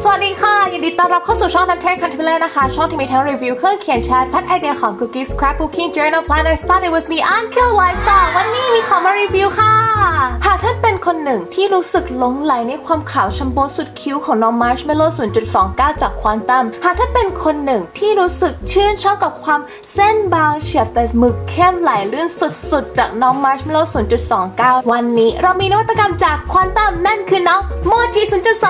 สวัสดีค่ะยินดีต้อนรับเข้าสู่ช่อง Tech Contemporary นะคะช่องที่มีทั้งรีวิวเครื่องเขียนแชทพัดไอเดียของ Cookies Scrapbooking Journal Planner Study with me Uncle Lifestyle วันนี้มีของมารีวิวค่ะหากท่านเป็นคนหนึ่งที่รู้สึกหลงไหลในความขาวชัมโบสุดคิ้วของน้อง Marshmallow 0.29 จากควอนตัมหากท่านเป็นคนหนึ่งที่รู้สึกชื่นชอบกับความเส้นบางเฉียบแต่หมึกเข้มไหลลื่นสุดๆจากน้อง Marshmallow 0.29 วันนี้เรามีนวัตกรรมจากควอนตัมนั่นคือน้อง Mochi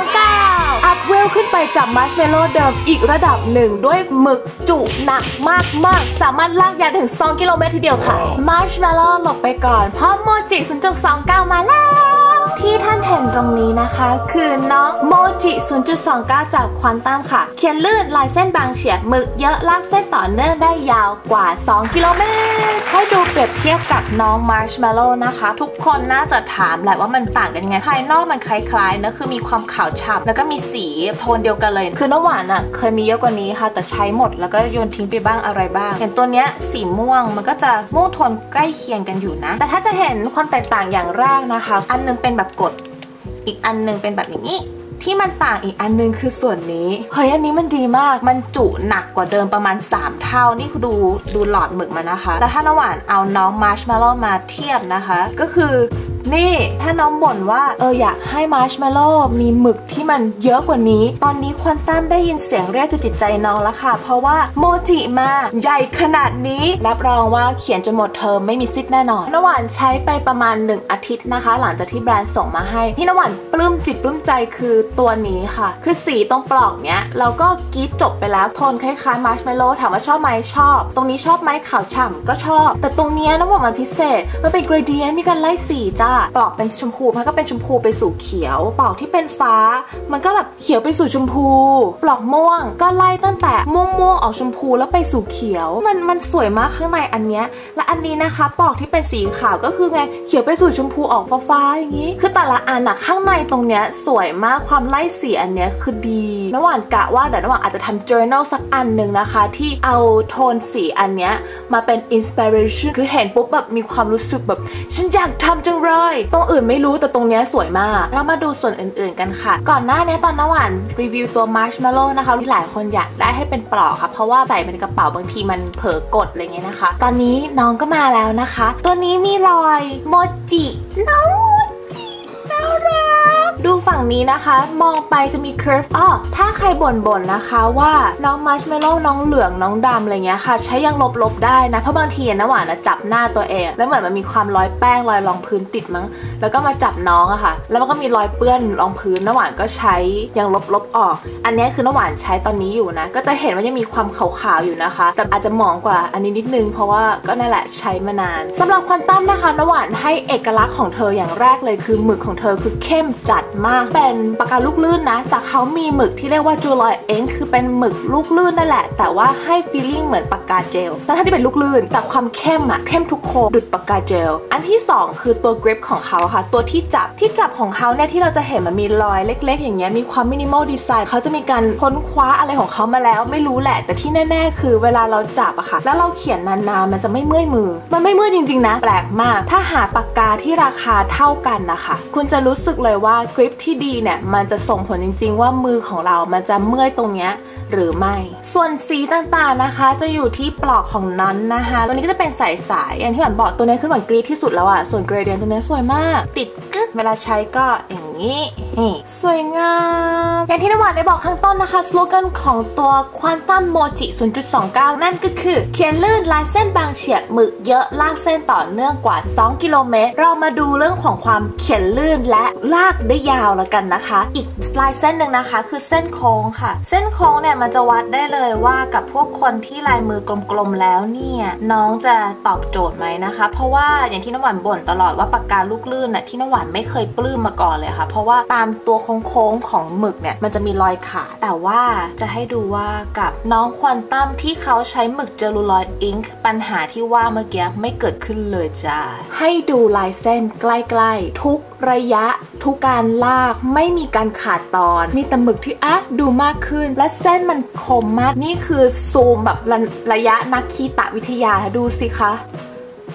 0.29 อัพเวลขึ้นไปจาก Marshmallow เดิมอีกระดับหนึ่งด้วยหมึกจุหนักมากๆสามารถลากยาวถึง2กิโลเมตรทีเดียวค่ะ Marshmallow หลบไปก่อนเพราะ Mochi 0.29 มาแล้วที่ท่านเห็นตรงนี้นะคะคือน้อง Mochi 0.29 จากควอนตัมค่ะเขียนลื่นลายเส้นบางเฉียบหมึกเยอะลากเส้นต่อเนื่องได้ยาวกว่า2กิโลเมตรให้ดูเปรียบเทียบกับน้อง Marshmallow นะคะทุกคนน่าจะถามแหละว่ามันต่างกันยังไงภายนอกมันคล้ายๆนะคือมีความขาวฉ่ำแล้วก็มีสีโทนเดียวกันเลยคือน้ำหวานอ่ะเคยมีเยอะกว่านี้ค่ะแต่ใช้หมดแล้วก็โยนทิ้งไปบ้างอะไรบ้างอย่างตัวเนี้ยสีม่วงมันก็จะม่วงโทนใกล้เคียงกันอยู่นะแต่ถ้าจะเห็นความแตกต่างอย่างแรกนะคะอันนึงเป็นแบบกดอีกอันนึงเป็นแบบนี้ที่มันต่างอีกอันนึงคือส่วนนี้เฮ้ยอันนี้มันดีมากมันจุหนักกว่าเดิมประมาณ3เท่านี่คือดูหลอดหมึกมานะคะแล้วถ้าน้ำหวานเอาน้อง Marshmallow มาเทียบนะคะก็คือนี่ถ้าน้องบ่นว่าอยากให้ Marshmallow มีหมึกที่มันเยอะกว่านี้ตอนนี้ควอนตัมได้ยินเสียงเรียกจิตใจน้องแล้วค่ะเพราะว่าโมจิมาใหญ่ขนาดนี้รับรองว่าเขียนจนหมดเทอมไม่มีซิกแน่นอนน้ำหวานใช้ไปประมาณ1อาทิตย์นะคะหลังจากที่แบรนด์ส่งมาให้ที่น้ำหวานปลื้มจิตปลื้มใจคือตัวนี้ค่ะคือสีตรงปลอกเนี้ยเราก็กรีดจบไปแล้วโทนคล้ายๆ Marshmallow ถามว่าชอบไหมชอบตรงนี้ชอบไหมขาวฉ่ำก็ชอบแต่ตรงเนี้ยน้ำหวานมันพิเศษมันเป็น gradient มีการไล่สีจ้าปลอกเป็นชมพูมันก็เป็นชมพูไปสู่เขียวปลอกที่เป็นฟ้ามันก็แบบเขียวไปสู่ชมพูปลอกม่วงก็ไล่ตั้งแต่ม่วงออกชมพูแล้วไปสู่เขียวมันสวยมากข้างในอันเนี้ยและอันนี้นะคะปลอกที่เป็นสีขาวก็คือไงเขียวไปสู่ชมพูออกฟ้าอย่างนี้คือแต่ละอันอะข้างในตรงเนี้ยสวยมากความไล่สีอันเนี้ยคือดีน้ำหวานกะว่าเดี๋ยวน้ำหวานอาจจะทำ journal สักอันหนึ่งนะคะที่เอาโทนสีอันเนี้ยมาเป็น inspiration คือเห็นปุ๊บแบบมีความรู้สึกแบบฉันอยากทำจังเลยตรงอื่นไม่รู้แต่ตรงเนี้ยสวยมากเรามาดูส่วนอื่นๆกันค่ะก่อนหน้านี้ตอนน้ำหวานรีวิวตัว Marshmallow นะคะที่หลายคนอยากได้ให้เป็นปลอกค่ะเพราะว่าใส่เป็นกระเป๋าบางทีมันเผลอกดอะไรเงี้ยนะคะตอนนี้น้องก็มาแล้วนะคะตัวนี้มีรอยโมจิน้องโมจิน่ารักดูฝั่งนี้นะคะมองไปจะมี curve ถ้าใครบ่นนะคะว่าน้อง Marshmallow น้องเหลืองน้องดำอะไรเงี้ยค่ะใช้ยังลบได้นะเพราะบางทีน้ำหวานนะจับหน้าตัวเองแล้วเหมือนมันมีความรอยแป้งรอยรองพื้นติดมั้งแล้วก็มาจับน้องอะค่ะแล้วมันก็มีรอยเปื้อนรองพื้นน้ำหวานก็ใช้ยังลบออกอันนี้คือน้ำหวานใช้ตอนนี้อยู่นะก็จะเห็นว่ายังมีความขาวๆอยู่นะคะแต่อาจจะหมองกว่าอันนี้นิดนึงเพราะว่าก็นั่นแหละใช้มานานสำหรับควอนตัมนะคะน้ำหวานให้เอกลักษณ์ของเธออย่างแรกเลยคือหมึกของเธอคือเข้มจัดมากเป็นปากกาลูกลื่นนะแต่เขามีหมึกที่เรียกว่าจูลอยเองคือเป็นหมึกลูกลื่นนั่นแหละแต่ว่าให้ฟีลลิ่งเหมือนปากกาเจลแต่ถ้าที่เป็นลูกลื่นแต่ความเข้มเข้มทุกโคดุดปากกาเจลอันที่2คือตัวกริปของเขาค่ะตัวที่จับของเขาเนี่ยที่เราจะเห็นมันมีรอยเล็กๆอย่างเงี้ยมีความมินิมอลดีไซน์เขาจะมีการค้นคว้าอะไรของเขามาแล้วไม่รู้แหละแต่ที่แน่ๆคือเวลาเราจับอะค่ะแล้วเราเขียนนานๆมันจะไม่เมื่อยมือมันไม่เมื่อยจริงๆนะแปลกมากถ้าหาปากกาที่ราคาเท่ากันนะคะคุณจะรู้สึกเลยว่ากริปที่ดีเนี่ยมันจะส่งผลจริงๆว่ามือของเรามันจะเมื่อยตรงเนี้ยหรือไม่ส่วนสีต่างๆนะคะจะอยู่ที่ปลอกของนั้นนะคะตัวนี้ก็จะเป็นสายอย่างที่หวานบอกตัวนี้คือหวานกรีดที่สุดแล้วส่วนเกรเดียนตัวนี้สวยมากติดกึ๊กเวลาใช้ก็อย่างนี้สวยงามอย่างที่น้ำหวานได้บอกข้างต้นนะคะสโลแกนของตัวควอนตัมโมจิ 0.29 นั่นก็คือเขียนลื่นลายเส้นบางเฉียบหมึกเยอะลากเส้นต่อเนื่องกว่า2กิโลเมตรเรามาดูเรื่องของความเขียนลื่นและลากได้ยาวแล้วกันนะคะอีกลายเส้นหนึ่งนะคะคือเส้นโค้งค่ะเส้นโค้งเนี่ยมันจะวัดได้เลยว่ากับพวกคนที่ลายมือกลมๆแล้วเนี่ยน้องจะตอบโจทย์ไหมนะคะเพราะว่าอย่างที่น้ำหวานบ่นตลอดว่าปากกาลูกลื่นน่ะที่น้ำหวานไม่เคยปลื้มมาก่อนเลยค่ะเพราะว่าตามตัวโค้งๆของหมึกเนี่ยมันจะมีรอยขาดแต่ว่าจะให้ดูว่ากับน้องควอนตัมที่เขาใช้หมึกเจลูลอยด์อิงค์ปัญหาที่ว่าเมื่อกี้ไม่เกิดขึ้นเลยจ้าให้ดูลายเส้นใกล้ๆทุกระยะทุกการลากไม่มีการขาดตอนมีแต่หมึกที่ดูมากขึ้นและเส้นมันคมมากนี่คือซูมแบบระยะนักคีตวิทยาดูสิคะ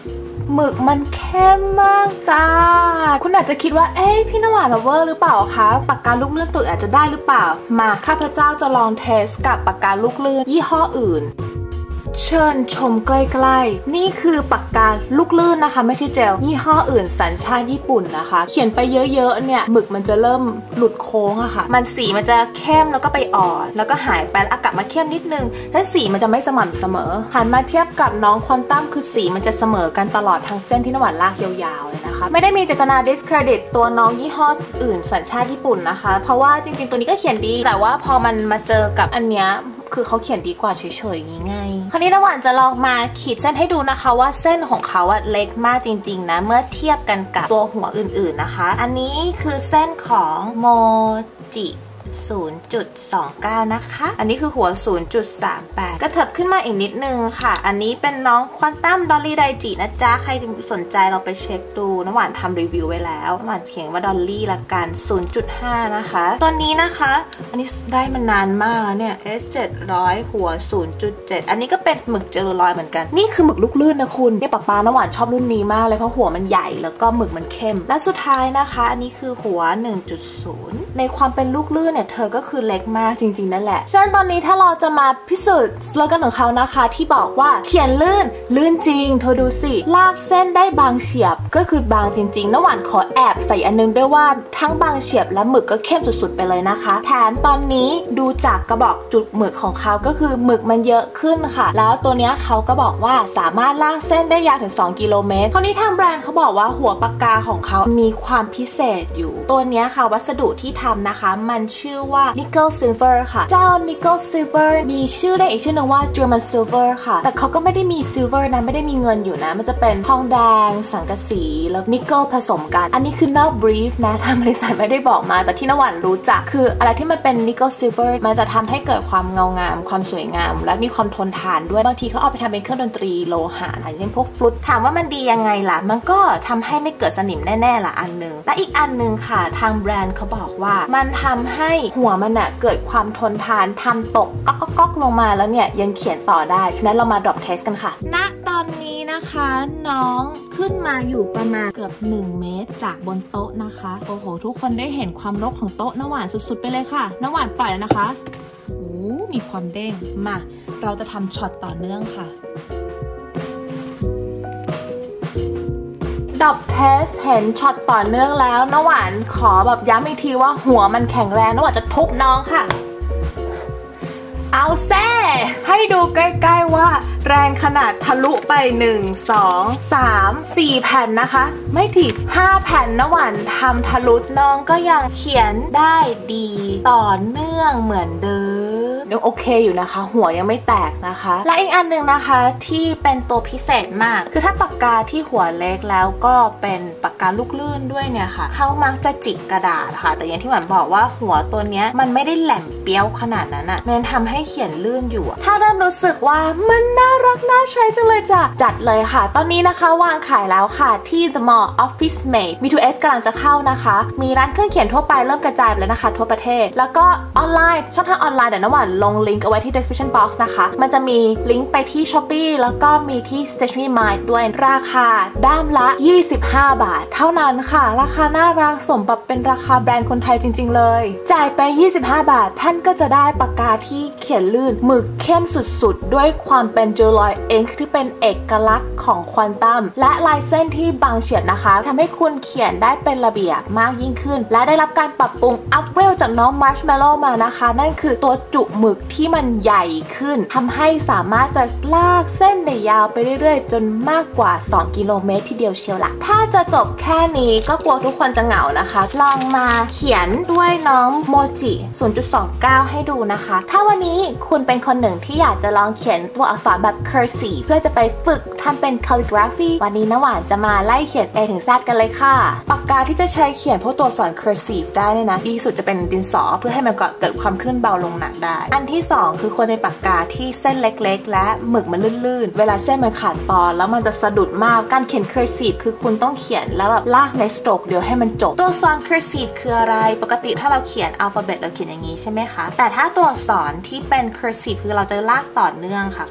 หมึกมันเข้มมากจ้าคุณอาจจะคิดว่าพี่น้ำหวานเวอร์หรือเปล่าคะปากกาลูกเลื่อนตัวอาจจะได้หรือเปล่ามาข้าพเจ้าจะลองเทสกับปากกาลูกเลื่อนยี่ห้ออื่นเชิญชมใกล้ๆนี่คือปากกาลูกลื่นนะคะไม่ใช่เจลยี่ห้ออื่นสัญชาติญี่ปุ่นนะคะเขียนไปเยอะๆเนี่ยหมึกมันจะเริ่มหลุดโค้งอะค่ะมันสีมันจะเข้มแล้วก็ไปอ่อนแล้วก็หายไปแล้วกลับมาเข้มนิดนึงและสีมันจะไม่สม่ำเสมอหันมาเทียบกับน้องควอนตัมคือสีมันจะเสมอกันตลอดทั้งเส้นที่น้ำหวานลากยาวๆเลยนะคะไม่ได้มีเจตนา discredit ตัวน้องยี่ห้ออื่นสัญชาติญี่ปุ่นนะคะเพราะว่าจริงๆตัวนี้ก็เขียนดีแต่ว่าพอมันมาเจอกับอันเนี้ยคือเขาเขียนดีกว่าเฉยๆอย่างงี้ไงคราวนี้น้ำหวานจะลองมาขีดเส้นให้ดูนะคะว่าเส้นของเขาเล็กมากจริงๆนะเมื่อเทียบกันกับตัวหัวอื่นๆนะคะอันนี้คือเส้นของโมจิ 0.29 นะคะอันนี้คือหัว 0.38 กระเถิบขึ้นมาอีกนิดนึงค่ะอันนี้เป็นน้องควอนตัมดอลลี่ไดจินะจ๊ะใครสนใจเราไปเช็คดูน้ำหวานทำรีวิวไว้แล้วน้ำหวานเขียนว่าดอลลี่ละกัน 0.5 นะคะตอนนี้นะคะอันนี้ได้มานานมากแล้วเนี่ย S700 หัว 0.7 อันนี้ก็เป็นหมึกเจลลูลอยด์เหมือนกันนี่คือหมึกลูกลื่นนะคุณเนี่ยป๊าน้ำหวานชอบรุ่นนี้มากเลยเพราะหัวมันใหญ่แล้วก็หมึกมันเข้มและสุดท้ายนะคะอันนี้คือหัว 1.0 ในความเป็นลูกลื่นเธอก็คือเล็กมากจริงๆนั่นแหละฉะนั้นตอนนี้ถ้าเราจะมาพิสูจน์สโลแกนของเขานะคะที่บอกว่าเขียนลื่นจริงเธอดูสิลากเส้นได้บางเฉียบก็คือบางจริงๆน้ำหวานขอแอบใส่อันนึงด้วยว่าทั้งบางเฉียบและหมึกก็เข้มสุดๆไปเลยนะคะแถมตอนนี้ดูจากกระบอกจุดหมึกของเขาก็คือหมึกมันเยอะขึ้นค่ะแล้วตัวนี้เขาก็บอกว่าสามารถลากเส้นได้ยาวถึง2กิโลเมตรคราวนี้ทางแบรนด์เขาบอกว่าหัวปากกาของเขามีความพิเศษอยู่ตัวนี้ค่ะวัสดุที่ทำนะคะมันชื่อว่า Nickel Silver ค่ะเจ้า Nickel Silver มีชื่อได้อีกชื่อนึงว่า German Silver ค่ะแต่เขาก็ไม่ได้มี Silver นะไม่ได้มีเงินอยู่นะมันจะเป็นทองแดงสังกะสีแล้วนิกเกิลผสมกันอันนี้คือนอก brief นะทางบริษัทไม่ได้บอกมาแต่ที่น้ำหวานรู้จักคืออะไรที่มันเป็น Nickel Silver มันจะทำให้เกิดความเงางามความสวยงามและมีความทนทานด้วยบางทีเขาเอาไปทำเป็นเครื่องดนตรีโลหะอย่างเช่นพวกฟลุตถามว่ามันดียังไงล่ะมันก็ทำให้ไม่เกิดสนิมแน่ๆล่ะอันนึงและอีกอันนึงค่ะทางแบรนด์เขาบอกว่ามันทำให้หัวมันเกิดความทนทานทำตกก๊อกลงมาแล้วเนี่ยยังเขียนต่อได้ฉะนั้นเรามา drop test กันค่ะณตอนนี้นะคะน้องขึ้นมาอยู่ประมาณเกือบ1 เมตรจากบนโต๊ะนะคะโอ้โหทุกคนได้เห็นความรกของโต๊ะน้ำหวานสุดๆไปเลยค่ะน้ำหวานปล่อยแล้วนะคะโอ้มีความเด้งมาเราจะทำช็อตต่อเนื่องค่ะดอบเทสเห็นช็อตต่อเนื่องแล้วน้ำหวานขอแบบย้ำอีกทีว่าหัวมันแข็งแรงน้ำหวานจะทุบน้องค่ะเอาแซ่ให้ดูใกล้ๆว่าแรงขนาดทะลุไป1 2 3 4 แผ่นนะคะไม่ถึง5 แผ่นน้ำหวานทำทะลุน้องก็ยังเขียนได้ดีต่อเนื่องเหมือนเดิมยังโอเคอยู่นะคะหัวยังไม่แตกนะคะและอีกอันหนึ่งนะคะที่เป็นตัวพิเศษมากคือถ้าปากกาที่หัวเล็กแล้วก็เป็นปากกาลูกลื่นด้วยเนี่ยค่ะเขามักจะจิกกระดาษค่ะแต่อย่างที่หวานบอกว่าหัวตัวเนี้ยมันไม่ได้แหลมเปี้ยวขนาดนั้นอะมันทำให้เขียนลื่นอยู่ถ้าเริ่มรู้สึกว่ามันน่ารักน่าใช้จังเลยจ้ะจัดเลยค่ะตอนนี้นะคะวางขายแล้วค่ะที่ The Mall Office Mate V2S กำลังจะเข้านะคะมีร้านเครื่องเขียนทั่วไปเริ่มกระจายไปแล้วนะคะทั่วประเทศแล้วก็ออนไลน์ช่องทางออนไลน์เดี๋ยวน้ำหวานลงลิงก์เอาไว้ที่ description box นะคะมันจะมีลิงก์ไปที่ Shopee แล้วก็มีที่ Stationery Mart ด้วยราคาด้ามละ25 บาทเท่านั้นค่ะราคาน่ารักสมกับเป็นราคาแบรนด์คนไทยจริงๆเลยจ่ายไป25 บาทท่านก็จะได้ปากกาที่เขียนลื่นหมึกเข้มสุดๆด้วยความเป็นเจลลอยด์อิงค์ที่เป็นเอกลักษณ์ของควอนตัมและลายเส้นที่บางเฉียบนะคะทำให้คุณเขียนได้เป็นระเบียบมากยิ่งขึ้นและได้รับการปรับปรุงอัพเวลจากน้องมาร์ชเมลโล่มานะคะนั่นคือตัวจุหมึกที่มันใหญ่ขึ้นทำให้สามารถจะลากเส้นได้ยาวไปเรื่อยๆจนมากกว่า2 กิโลเมตรทีเดียวเชียวละถ้าจะจบแค่นี้ก็กลัวทุกคนจะเหงานะคะลองมาเขียนด้วยน้องโมจิ 0.29 ให้ดูนะคะถ้าวันนี้คุณเป็นคนหนึ่งที่อยากจะลองเขียนตัวอักษรแบบ cursive เพื่อจะไปฝึกทำเป็น calligraphy วันนี้น้ำหวานจะมาไล่เขียน A ถึง Z กันเลยค่ะปากกาที่จะใช้เขียนพวกตัวอักษร cursive ได้เนี่ยนะดีสุดจะเป็นดินสอเพื่อให้มันเกิดความขึ้นเบาลงหนักได้อันที่2คือควรเป็นปากกาที่เส้นเล็กๆและหมึกมันลื่นๆเวลาเส้นมันขาดตอนแล้วมันจะสะดุดมากการเขียน cursive คือคุณต้องเขียนแล้วแบบลากในสโตรกเดียวให้มันจบตัวอักษร cursive คืออะไรปกติถ้าเราเขียน alphabet เราเขียนอย่างนี้ใช่ไหมคะแต่ถ้าตัวอักษรที่เป็น cursive คือเราจะลากต่อเนื่องค่ะก็จะเป็นอย่าง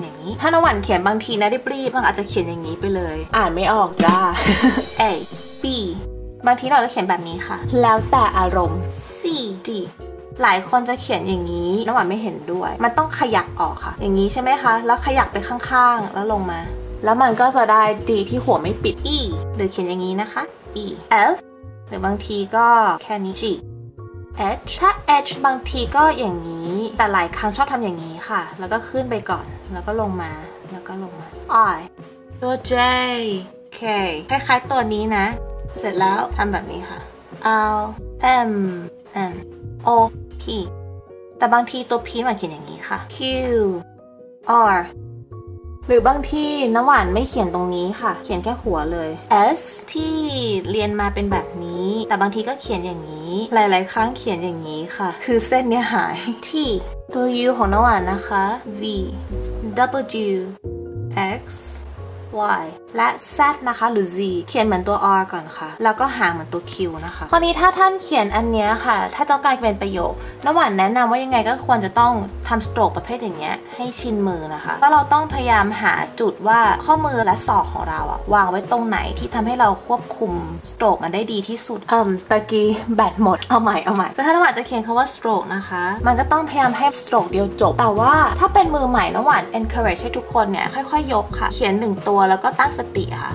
อย่างนี้ถ้าน้ำหวานเขียนบางทีนะรีบๆมันอาจจะเขียนอย่างนี้ไปเลยอ่านไม่ออกจ้า A B บางทีเราจะเขียนแบบนี้ค่ะแล้วแต่อารมณ์ C D หลายคนจะเขียนอย่างนี้น้ำหวานไม่เห็นด้วยมันต้องขยับออกค่ะอย่างนี้ใช่ไหมคะแล้วขยับไปข้างๆแล้วลงมาแล้วมันก็จะได้ D ที่หัวไม่ปิด E หรือเขียนอย่างนี้นะคะ E F หรือบางทีก็แค่นี้ G H ถ้า H บางทีก็อย่างนี้แต่หลายครั้งชอบทำอย่างนี้ค่ะแล้วก็ขึ้นไปก่อนแล้วก็ลงมาแล้วก็ลงมา I ตัว J K คล้ายๆตัวนี้นะเสร็จแล้วทำแบบนี้ค่ะ L M N O P แต่บางทีตัว P มันเขียนอย่างนี้ค่ะ Q R หรือบางที่น้ำหวานไม่เขียนตรงนี้ค่ะเขียนแค่หัวเลย S ที่เรียนมาเป็นแบบนี้แต่บางทีก็เขียนอย่างนี้หลายๆครั้งเขียนอย่างนี้ค่ะคือเส้นเนี้ยหาย T ตัว U ของน้ำหวานนะคะ V W X Y และ Z นะคะหรือ Z เขียนเหมือนตัว R ก่อนค่ะแล้วก็หางเหมือนตัว Q นะคะคราวนี้ถ้าท่านเขียนอันเนี้ยค่ะถ้าต้องการเป็นประโยคน้ำหวานแนะนำว่ายังไงก็ควรจะต้องทำสโตรกประเภทอย่างเงี้ยให้ชินมือนะคะก็เราต้องพยายามหาจุดว่าข้อมือและศอกของเราอะวางไว้ตรงไหนที่ทำให้เราควบคุมสโตรกมันได้ดีที่สุดตะกี้แบตหมดเอาใหม่ถ้าน้ำหวานจะเขียนคำว่าสโตรกนะคะมันก็ต้องพยายามให้สโตรกเดียวจบแต่ว่าถ้าเป็นมือใหม่น้ำหวาน encourage ให้ทุกคนเนี่ยค่อยๆยกค่ะเขียน1ตัวแล้วก็ตั้งสติค่ะ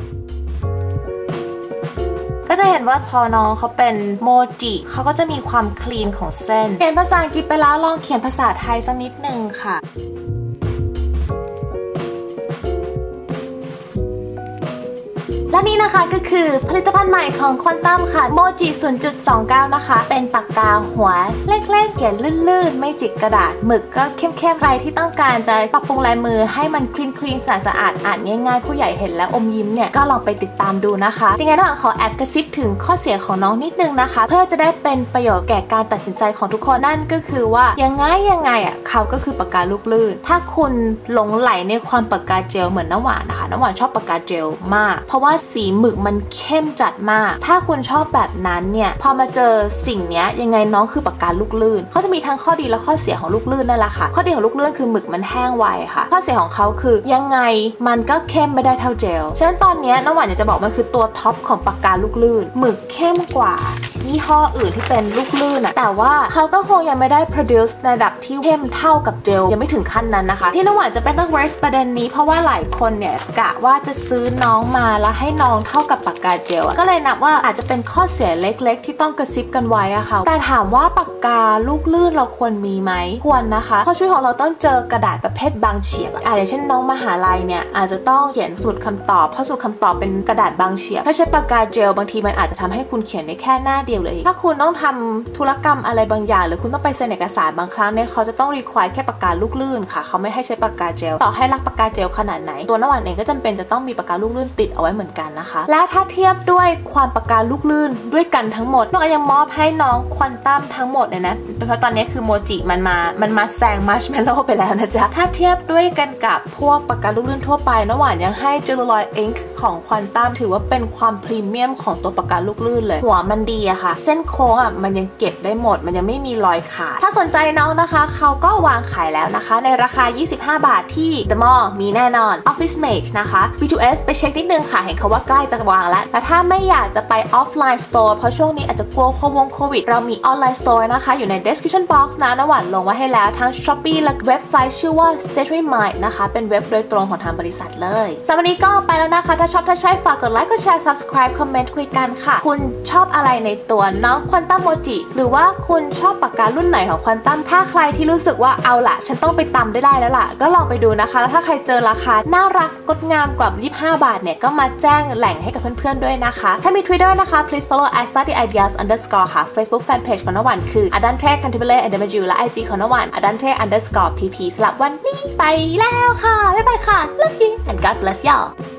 ก็จะเห็นว่าพอน้องเขาเป็นโมจิเขาก็จะมีความคลีนของเส้นเขียนภาษาอังกฤษไปแล้วลองเขียนภาษาไทยสักนิดนึงค่ะและนี่นะคะก็คือผลิตภัณฑ์ใหม่ของควอนตัมค่ะโมจิ 0.29 นะคะเป็นปากกาหัวเล็กๆเขียนลื่นๆไม่จิกกระดาษหมึกก็เข้มๆใครที่ต้องการจะปรับปรุงลายมือให้มันคลีนสะอาดอ่านง่ายๆผู้ใหญ่เห็นแล้วอมยิ้มเนี่ยก็ลองไปติดตามดูนะคะยังไงน้องขอแอบกระซิบถึงข้อเสียของน้องนิดนึงนะคะเพื่อจะได้เป็นประโยชน์แก่การตัดสินใจของทุกคนนั่นก็คือว่ายังไงอ่ะเขาก็คือปากกาลูกลื่นถ้าคุณหลงไหลในความปากกาเจลเหมือนน้ำหวานนะคะน้ำหวานชอบปากกาเจลมากเพราะว่าสีหมึกมันเข้มจัดมากถ้าคุณชอบแบบนั้นเนี่ยพอมาเจอสิ่งนี้ยังไงน้องคือปากกาลูกลื่นเขาจะมีทั้งข้อดีและข้อเสียของลูกลื่นนั่นแหละค่ะข้อดีของลูกลื่นคือหมึกมันแห้งไวค่ะข้อเสียของเขาคือยังไงมันก็เข้มไม่ได้เท่าเจลฉะนั้นตอนนี้น้ำหวานอยากจะบอกมันคือตัวท็อปของปากกาลูกลื่นหมึกเข้มกว่ายี่ห้ออื่นที่เป็นลูกลื่นอะแต่ว่าเขาก็คงยังไม่ได้ produce ในระดับที่เข้มเท่ากับเจลยังไม่ถึงขั้นนั้นนะคะที่น้ำหวานจะเป็นต้อง raise ประเด็นนี้เพราะว่าหลายคนเนี่ยกะว่าจะซื้อน้องมาแล้วให้น้องเท่ากับปากกาเจลก็เลยนับว่าอาจจะเป็นข้อเสียเล็กๆที่ต้องกระซิบกันไว้อะค่ะแต่ถามว่าปากกาลูกลื่นเราควรมีไหมควรนะคะเพราะชีวิตของเราต้องเจอกระดาษประเภทบางเฉียบอย่างเช่นน้องมหาลัยเนี่ยอาจจะต้องเขียนสูตรคำตอบเพราะสูตรคำตอบเป็นกระดาษบางเฉียบถ้าใช้ปากกาเจลบางทีมันอาจจะทำให้คุณเขียนได้แค่หน้าเดียวเลยถ้าคุณต้องทำธุรกรรมอะไรบางอย่างหรือคุณต้องไปเซ็นเอกสารบางครั้งเนี่ยเขาจะต้องรีควายแค่ปากกาลูกลื่นค่ะเขาไม่ให้ใช้ปากกาเจลต่อให้รักปากกาเจลขนาดไหนตัวน้ำหวานเองก็จำเป็นจะต้องมีปากกาลูกลื่นติดเอาไว้เหมือนกันนะคะและถ้าเทียบด้วยความปากกาลูกลื่นด้วยกันทั้งหมดน้องยังมอบให้น้องควอนตัมทั้งหมดเลยนะเพราะตอนนี้คือโมจิมันมาแซงมัชเมลโล่ไปแล้วนะจ๊ะถ้าเทียบด้วยกันกับพวกปากกาลูกลื่นทั่วไปน้ำหวานยังให้เจลูลอยด์อิงค์ของควอนตัมถือว่าเป็นความพรีเมียมของตัวปากกาลูกลื่นเลยหัวมันดีอะค่ะเส้นโค้งอะมันยังเก็บได้หมดมันยังไม่มีรอยขาดถ้าสนใจน้องนะคะเขาก็วางขายแล้วนะคะในราคา25 บาทที่ The Mall มีแน่นอน Office Mage นะคะ B2S ไปเช็คนิดนึงค่ะเห็นเขาว่าใกล้จะวางแล้วแต่ถ้าไม่อยากจะไป Offline Store เพราะช่วงนี้อาจจะกลัวโควิดเรามี Online Store นะคะอยู่ใน Description Box นะน้ำหวานลงไว้ให้แล้วทั้ง Shopee และเว็บไซต์ชื่อว่า Stationery Mind นะคะเป็นเว็บโดยตรงของทางบริษัทเลยสำหรับวันนี้ก็ไปแล้วนะคะถ้าชอบถ้าใช่ฝากกดไลค์กดแชร์ Subscribe คอมเมนต์คุยกันค่ะคุณชอบอะไรในตัวน้องควอนตัมโมจิหรือว่าคุณชอบปากการุ่นไหนของควอนตัมถ้าใครที่รู้สึกว่าเอาล่ะฉันต้องไปตำได้แล้วล่ะก็ลองไปดูนะคะแล้วถ้าใครเจอราคาน่ารักงดงามกว่า25 บาทเนี่ยก็มาแจ้งแหล่งให้กับเพื่อนๆด้วยนะคะถ้ามี Twitter นะคะ please follow @studyideas_ ค่ะ Facebook Fanpage ของน้ำหวานคือ adante cantabile &w และ IG ของน้ำหวาน adante_pp สำหรับวันนี้ไปแล้วค่ะบ๊ายบายค่ะ love you and God bless y'all